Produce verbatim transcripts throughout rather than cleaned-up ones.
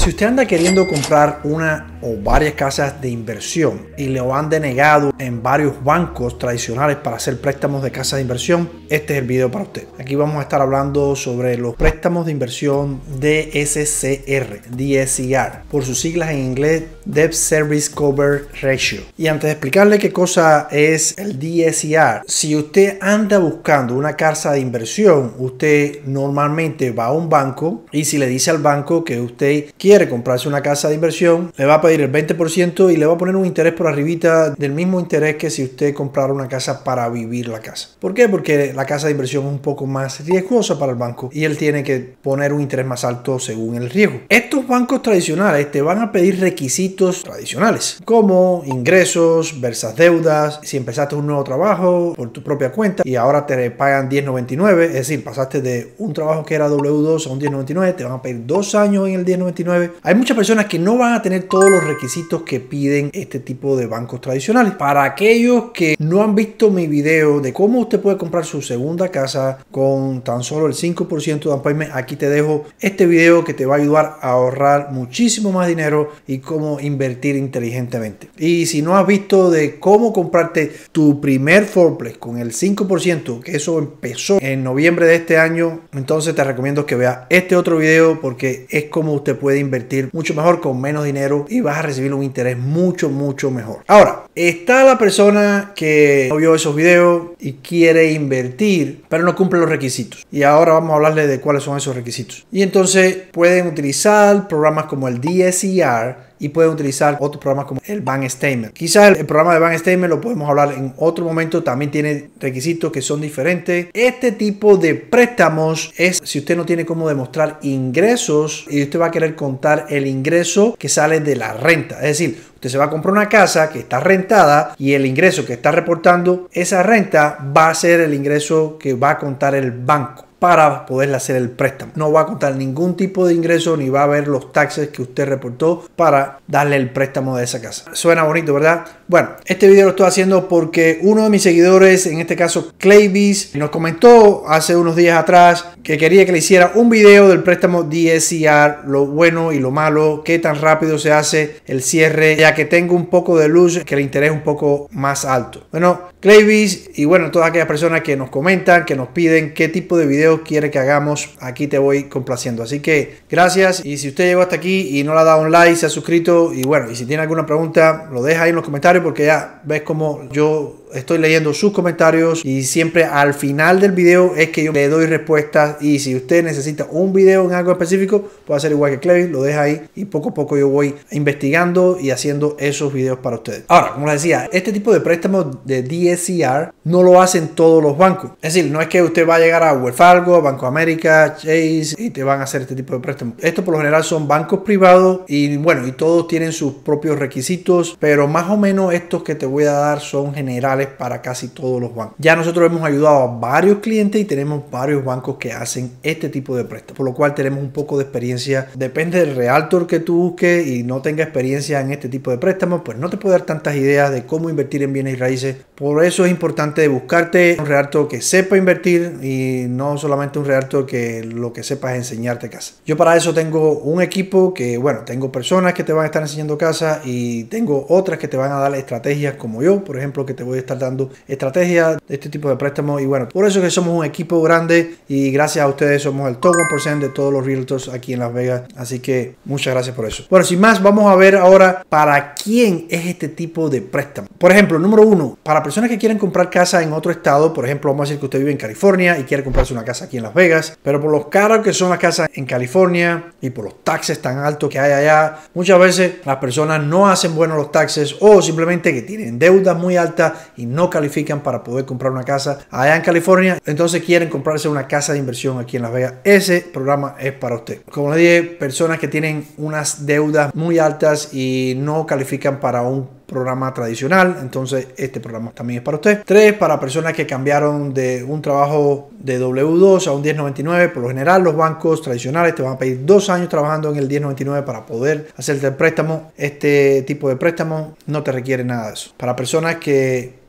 Si usted anda queriendo comprar una o varias casas de inversión y le han denegado en varios bancos tradicionales para hacer préstamos de casas de inversión, este es el video para usted. Aquí vamos a estar hablando sobre los préstamos de inversión D S C R, D S C R, por sus siglas en inglés, Debt Service Cover Ratio. Y antes de explicarle qué cosa es el D S C R, si usted anda buscando una casa de inversión, usted normalmente va a un banco y si le dice al banco que usted quiere comprarse una casa de inversión, le va a pedir el veinte por ciento y le va a poner un interés por arribita del mismo interés que si usted comprara una casa para vivir la casa. ¿Por qué? Porque la casa de inversión es un poco más riesgosa para el banco y él tiene que poner un interés más alto según el riesgo. Estos bancos tradicionales te van a pedir requisitos tradicionales como ingresos versus deudas, si empezaste un nuevo trabajo por tu propia cuenta y ahora te pagan diez noventa y nueve, es decir, pasaste de un trabajo que era W dos a un diez noventa y nueve, te van a pedir dos años en el diez noventa y nueve. Hay muchas personas que no van a tener todos los requisitos que piden este tipo de bancos tradicionales. Para aquellos que no han visto mi video de cómo usted puede comprar su segunda casa con tan solo el cinco por ciento de down payment, aquí te dejo este video que te va a ayudar a ahorrar muchísimo más dinero y cómo invertir inteligentemente. Y si no has visto de cómo comprarte tu primer fourplex con el cinco por ciento, que eso empezó en noviembre de este año, entonces te recomiendo que veas este otro video porque es como usted puede invertir mucho mejor con menos dinero y vas a recibir un interés mucho mucho mejor. Ahora, está la persona que no vio esos videos y quiere invertir pero no cumple los requisitos, y ahora vamos a hablarle de cuáles son esos requisitos. Y entonces pueden utilizar programas como el D S C R y pueden utilizar otros programas como el Bank Statement. Quizás el, el programa de Bank Statement lo podemos hablar en otro momento, también tiene requisitos que son diferentes. Este tipo de préstamos es si usted no tiene cómo demostrar ingresos y usted va a querer contar el ingreso que sale de la renta. Es decir, usted se va a comprar una casa que está rentada y el ingreso que está reportando esa renta va a ser el ingreso que va a contar el banco para poderle hacer el préstamo. No va a contar ningún tipo de ingreso ni va a ver los taxes que usted reportó para darle el préstamo de esa casa. Suena bonito, ¿verdad? Bueno, este video lo estoy haciendo porque uno de mis seguidores, en este caso Clavis, nos comentó hace unos días atrás que quería que le hiciera un video del préstamo D S C R, lo bueno y lo malo, qué tan rápido se hace el cierre, ya que tengo un poco de luz, que el interés es un poco más alto. Bueno, Clavis y bueno, todas aquellas personas que nos comentan, que nos piden qué tipo de video quiere que hagamos, aquí te voy complaciendo. Así que gracias, y si usted llegó hasta aquí y no le ha dado un like, se ha suscrito, y bueno, y si tiene alguna pregunta lo deja ahí en los comentarios porque ya ves como yo estoy leyendo sus comentarios y siempre al final del video es que yo le doy respuestas. Y si usted necesita un video en algo específico, puede hacer igual que Clay, lo deja ahí y poco a poco yo voy investigando y haciendo esos videos para ustedes. Ahora, como les decía, este tipo de préstamos de D S C R no lo hacen todos los bancos. Es decir, no es que usted va a llegar a Wells Fargo, Banco América, Chase y te van a hacer este tipo de préstamos. Estos por lo general son bancos privados y bueno, y todos tienen sus propios requisitos, pero más o menos estos que te voy a dar son generales para casi todos los bancos. Ya nosotros hemos ayudado a varios clientes y tenemos varios bancos que hacen este tipo de préstamos, por lo cual tenemos un poco de experiencia. Depende del realtor que tú busques y no tenga experiencia en este tipo de préstamos, pues no te puedo dar tantas ideas de cómo invertir en bienes y raíces. Por eso es importante buscarte un realtor que sepa invertir y no solamente un realtor que lo que sepa es enseñarte casa. Yo para eso tengo un equipo que, bueno, tengo personas que te van a estar enseñando casa y tengo otras que te van a dar estrategias como yo, por ejemplo, que te voy a estar dando estrategias de este tipo de préstamos. Y bueno, por eso es que somos un equipo grande y gracias a ustedes somos el top uno por ciento de todos los realtors aquí en Las Vegas, así que muchas gracias por eso. Bueno, sin más, vamos a ver ahora para quién es este tipo de préstamo. Por ejemplo, número uno, para personas que quieren comprar casa en otro estado. Por ejemplo, vamos a decir que usted vive en California y quiere comprarse una casa aquí en Las Vegas, pero por los caros que son las casas en California y por los taxes tan altos que hay allá, muchas veces las personas no hacen buenos los taxes o simplemente que tienen deudas muy altas y no califican para poder comprar una casa allá en California, entonces quieren comprarse una casa de inversión aquí en Las Vegas. Ese programa es para usted. Como les dije, personas que tienen unas deudas muy altas y no califican para un programa tradicional, entonces este programa también es para usted. Tres, para personas que cambiaron de un trabajo de W dos a un diez noventa y nueve. Por lo general los bancos tradicionales te van a pedir dos años trabajando en el diez noventa y nueve para poder hacerte el préstamo. Este tipo de préstamo no te requiere nada de eso. Para personas que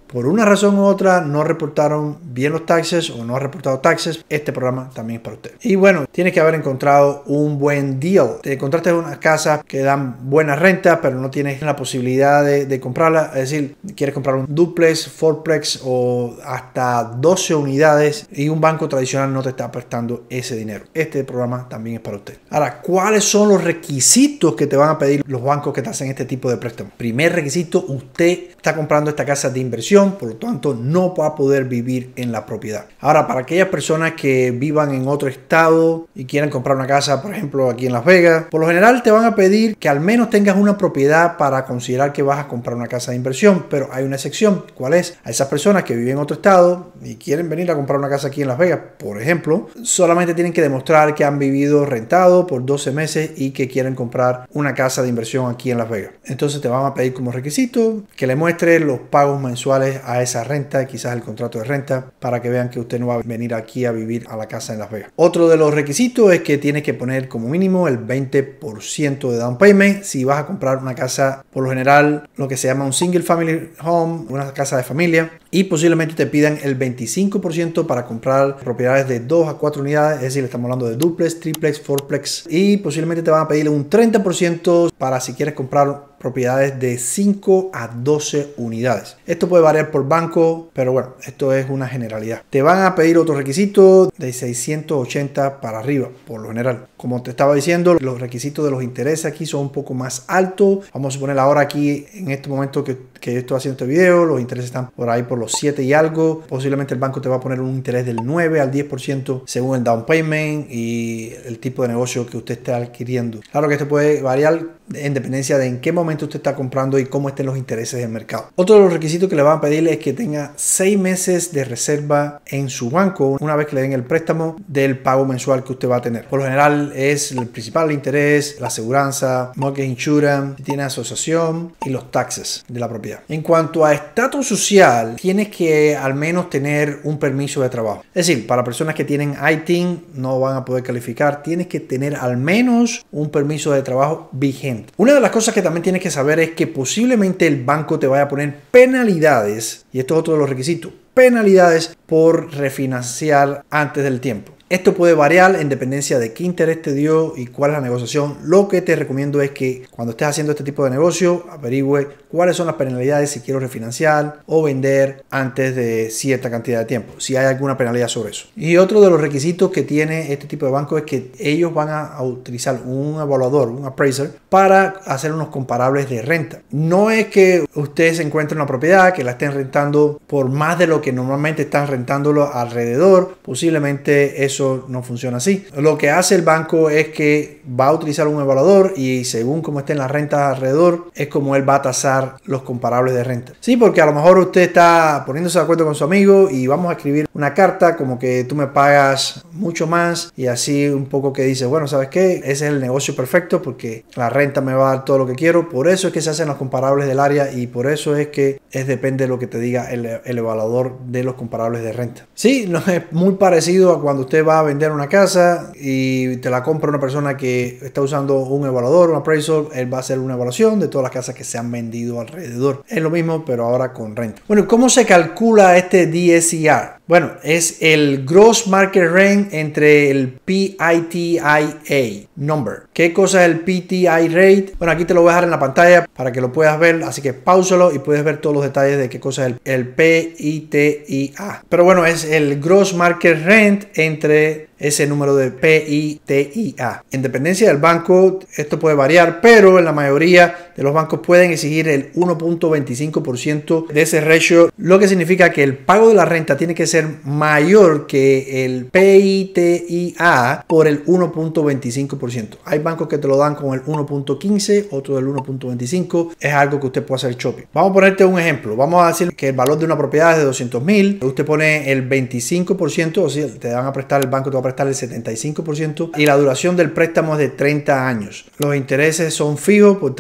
por una razón u otra no reportaron bien los taxes o no ha reportado taxes, este programa también es para usted. Y bueno, tienes que haber encontrado un buen deal. Te encontraste una casa que dan buena renta, pero no tienes la posibilidad de, de comprarla. Es decir, quieres comprar un duplex, fourplex o hasta doce unidades y un banco tradicional no te está prestando ese dinero. Este programa también es para usted. Ahora, ¿cuáles son los requisitos que te van a pedir los bancos que te hacen este tipo de préstamos? Primer requisito, usted está comprando esta casa de inversión, por lo tanto no va a poder vivir en la propiedad. Ahora, para aquellas personas que vivan en otro estado y quieran comprar una casa, por ejemplo, aquí en Las Vegas, por lo general te van a pedir que al menos tengas una propiedad para considerar que vas a comprar una casa de inversión, pero hay una excepción. ¿Cuál es? A esas personas que viven en otro estado y quieren venir a comprar una casa aquí en Las Vegas, por ejemplo, solamente tienen que demostrar que han vivido rentado por doce meses y que quieren comprar una casa de inversión aquí en Las Vegas. Entonces te van a pedir como requisito que le muestre los pagos mensuales a esa renta, quizás el contrato de renta, para que vean que usted no va a venir aquí a vivir a la casa en Las Vegas. Otro de los requisitos es que tienes que poner como mínimo el veinte por ciento de down payment si vas a comprar una casa, por lo general lo que se llama un single family home, una casa de familia, y posiblemente te pidan el veinticinco por ciento para comprar propiedades de dos a cuatro unidades, es decir, estamos hablando de duplex, triplex, fourplex, y posiblemente te van a pedir un treinta por ciento para si quieres comprar propiedades de cinco a doce unidades. Esto puede variar por banco, pero bueno, esto es una generalidad. Te van a pedir otros requisitos de seiscientos ochenta para arriba, por lo general. Como te estaba diciendo, los requisitos de los intereses aquí son un poco más altos. Vamos a suponer ahora aquí, en este momento que, que yo estoy haciendo este video, los intereses están por ahí por los siete y algo. Posiblemente el banco te va a poner un interés del nueve al diez por ciento según el down payment y el tipo de negocio que usted esté adquiriendo. Claro que esto puede variar en dependencia de en qué momento usted está comprando y cómo estén los intereses del mercado. Otro de los requisitos que le van a pedir es que tenga seis meses de reserva en su banco una vez que le den el préstamo del pago mensual que usted va a tener. Por lo general es el principal interés, la aseguranza, mortgage insurance, si tiene asociación y los taxes de la propiedad. En cuanto a estatus social, tienes que al menos tener un permiso de trabajo. Es decir, para personas que tienen I T I N no van a poder calificar, tienes que tener al menos un permiso de trabajo vigente. Una de las cosas que también tienes que saber es que posiblemente el banco te vaya a poner penalidades, y esto es otro de los requisitos, penalidades por refinanciar antes del tiempo. Esto puede variar en dependencia de qué interés te dio y cuál es la negociación. Lo que te recomiendo es que cuando estés haciendo este tipo de negocio, averigüe cuáles son las penalidades si quiero refinanciar o vender antes de cierta cantidad de tiempo, si hay alguna penalidad sobre eso. Y otro de los requisitos que tiene este tipo de banco es que ellos van a utilizar un evaluador, un appraiser, para hacer unos comparables de renta. No es que usted se encuentre en una propiedad que la estén rentando por más de lo que normalmente están rentándolo alrededor. Posiblemente eso no funciona así. Lo que hace el banco es que va a utilizar un evaluador y según cómo estén las rentas alrededor es como él va a tasar los comparables de renta. Sí, porque a lo mejor usted está poniéndose de acuerdo con su amigo y vamos a escribir una carta como que tú me pagas mucho más y así un poco que dice, bueno, ¿sabes qué? Ese es el negocio perfecto porque la renta me va a dar todo lo que quiero. Por eso es que se hacen los comparables del área y por eso es que es depende de lo que te diga el, el evaluador de los comparables de renta. Sí, no es muy parecido a cuando usted va a vender una casa y te la compra una persona que está usando un evaluador, un appraisal. Él va a hacer una evaluación de todas las casas que se han vendido alrededor. Es lo mismo, pero ahora con renta. Bueno, ¿cómo se calcula este D S E R? Bueno, es el Gross Market Rent entre el P I T I A number. ¿Qué cosa es el P T I rate? Bueno, aquí te lo voy a dejar en la pantalla para que lo puedas ver, así que páusalo y puedes ver todos los detalles de qué cosa es el, el P I T I A. Pero bueno, es el Gross Market Rent entre ese número de P I T I A. En dependencia del banco, esto puede variar, pero en la mayoría de los bancos pueden exigir el uno punto veinticinco por ciento de ese ratio, lo que significa que el pago de la renta tiene que ser mayor que el P I T I A por el uno punto veinticinco por ciento. Hay bancos que te lo dan con el uno punto quince, otro del uno punto veinticinco. Es algo que usted puede hacer shopping. Vamos a ponerte un ejemplo. Vamos a decir que el valor de una propiedad es de doscientos mil. Usted pone el veinticinco por ciento, o sea, te van a prestar, el banco te va a prestar el setenta y cinco por ciento y la duración del préstamo es de treinta años. Los intereses son fijos por treinta años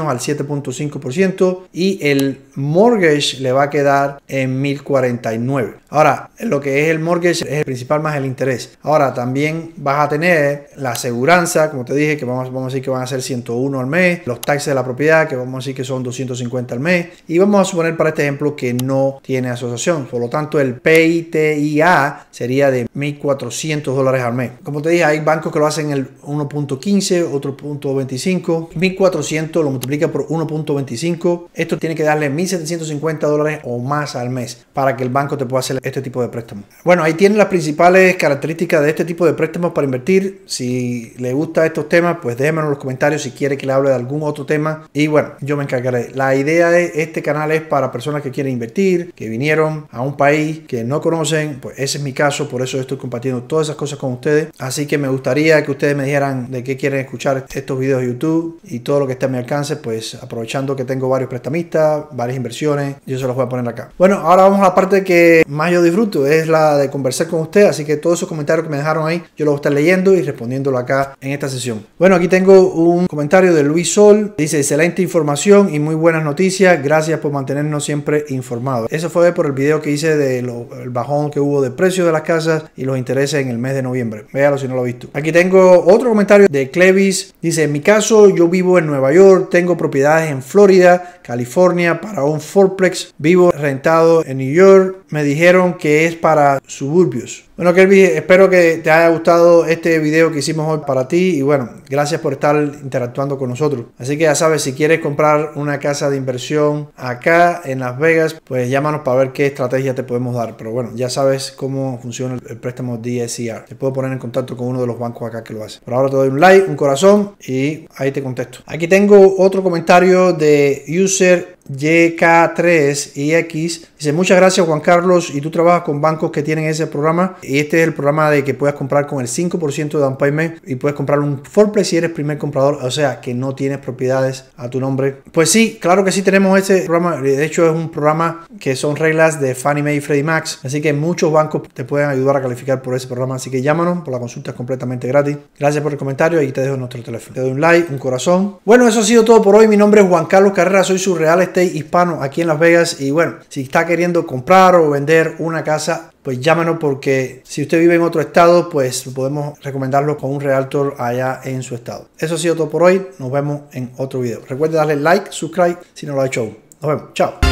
años al siete punto cinco por ciento y el mortgage le va a quedar en mil cuarenta y nueve. Ahora, lo que es el mortgage es el principal más el interés. Ahora, también vas a tener la aseguranza, como te dije, que vamos, vamos a decir que van a ser ciento uno al mes, los taxes de la propiedad, que vamos a decir que son doscientos cincuenta al mes, y vamos a suponer para este ejemplo que no tiene asociación. Por lo tanto, el P I T I A sería de mil cuatrocientos dólares al mes. Como te dije, hay bancos que lo hacen el uno punto quince, otro punto veinticinco. mil cuatrocientos lo multiplica por uno punto veinticinco. Esto tiene que darle mil setecientos cincuenta dólares o más al mes para que el banco te pueda hacer este tipo de préstamo. Bueno, ahí tienen las principales características de este tipo de préstamos para invertir. Si le gustan estos temas, pues déjenmelo en los comentarios si quiere que le hable de algún otro tema. Y bueno, yo me encargaré. La idea de este canal es para personas que quieren invertir, que vinieron a un país que no conocen. Pues ese es mi caso, por eso estoy compartiendo todas esas cosas con ustedes. Así que me gustaría que ustedes me dijeran de qué quieren escuchar estos videos de YouTube y todo lo que esté a mi alcance. Pues aprovechando que tengo varios prestamistas, varias inversiones, yo se los voy a poner acá. Bueno, ahora vamos a la parte que más yo disfruto, es la de conversar con ustedes. Así que todos esos comentarios que me dejaron ahí, yo los voy a estar leyendo y respondiéndolo acá en esta sesión. Bueno, aquí tengo un comentario de Luis Sol. Dice: excelente información y muy buenas noticias. Gracias por mantenernos siempre informados. Eso fue por el video que hice del bajón que hubo de precios de las casas y los intereses en el mes de noviembre. Véalo si no lo ha visto. Aquí tengo otro comentario de Clevis. Dice: en mi caso, yo vivo en Nueva York, tengo propiedades en Florida, California para un fourplex, vivo rentado en New York. Me dijeron que es para suburbios. Bueno, Kelvin, espero que te haya gustado este video que hicimos hoy para ti y bueno, gracias por estar interactuando con nosotros. Así que ya sabes, si quieres comprar una casa de inversión acá en Las Vegas, pues llámanos para ver qué estrategia te podemos dar. Pero bueno, ya sabes cómo funciona el préstamo D S C R. Te puedo poner en contacto con uno de los bancos acá que lo hace. Por ahora te doy un like, un corazón y ahí te contesto. Aquí tengo otro comentario de user Y K tres y X. Dice: muchas gracias, Juan Carlos, y tú trabajas con bancos que tienen ese programa y este es el programa de que puedas comprar con el cinco por ciento de down payment y puedes comprar un fourplex si eres primer comprador, o sea que no tienes propiedades a tu nombre. Pues sí, claro que sí tenemos ese programa. De hecho es un programa que son reglas de Fannie Mae y Freddie Mac, así que muchos bancos te pueden ayudar a calificar por ese programa, así que llámanos, por la consulta es completamente gratis. Gracias por el comentario y te dejo nuestro teléfono. Te doy un like, un corazón. Bueno, eso ha sido todo por hoy. Mi nombre es Juan Carlos Carrera, soy su real estate hispano aquí en Las Vegas y bueno, si está queriendo comprar o vender una casa, pues llámanos, porque si usted vive en otro estado, pues podemos recomendarlo con un realtor allá en su estado. Eso ha sido todo por hoy. Nos vemos en otro video. Recuerde darle like, subscribe si no lo ha hecho aún. Nos vemos. Chao.